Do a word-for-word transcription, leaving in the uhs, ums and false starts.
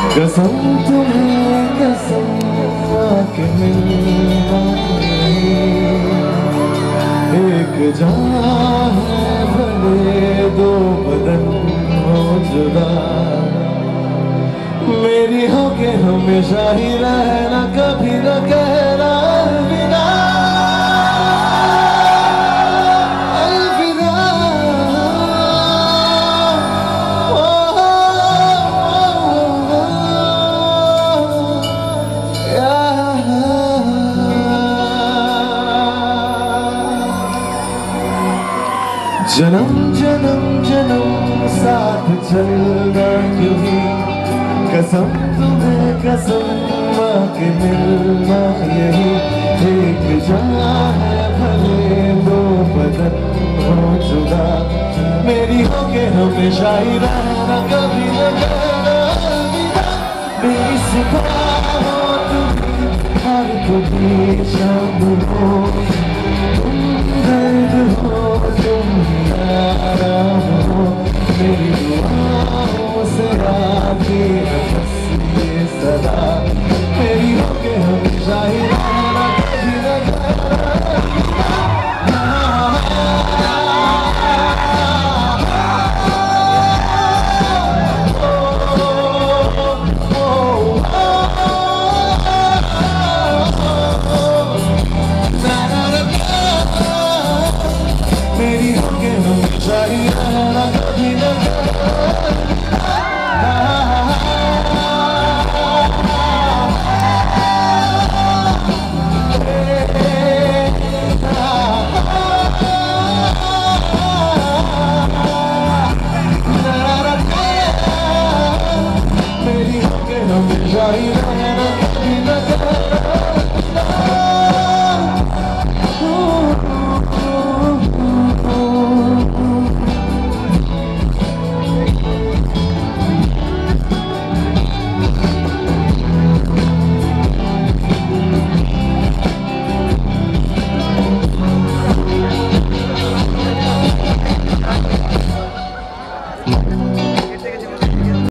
कसम तुम्हें कसम आके मिलना एक जान है भले दो बदन हो जुदा मेरी होके हमेशा ही रहना कभी न कहना अलविदा अलविदा जन्म जन्म जन्म साथ चलना क्यों कसम तुम्हें कसम आके मिलना यही एक जान है भले दो बदन हो जुदा मेरी होके हमेशा ही रहना कभी न कहना अलविदा मेरी सुबह हो तुम हर कभी शाम हो तुम दर्द हो तुम आराम हो मेरी दुआओं से आगे बस ये सदा मेरी होके हमेशा ही रहना कभी न मेरी होके हमेशा ही रहना कभी न मेरी होके हमेशा ही रहना